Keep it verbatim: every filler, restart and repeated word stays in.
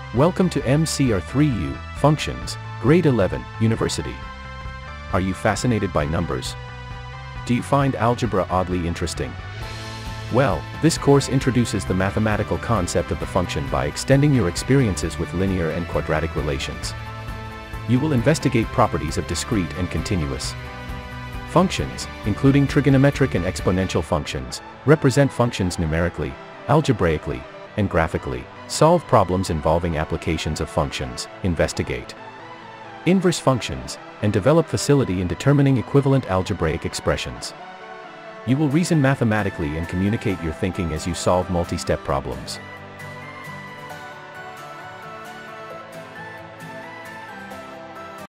Welcome to M C R three U, Functions, Grade eleven, University. Are you fascinated by numbers? Do you find algebra oddly interesting? Well, this course introduces the mathematical concept of the function by extending your experiences with linear and quadratic relations. You will investigate properties of discrete and continuous functions, including trigonometric and exponential functions, represent functions numerically, algebraically, and graphically, solve problems involving applications of functions, investigate inverse functions, and develop facility in determining equivalent algebraic expressions. You will reason mathematically and communicate your thinking as you solve multi-step problems.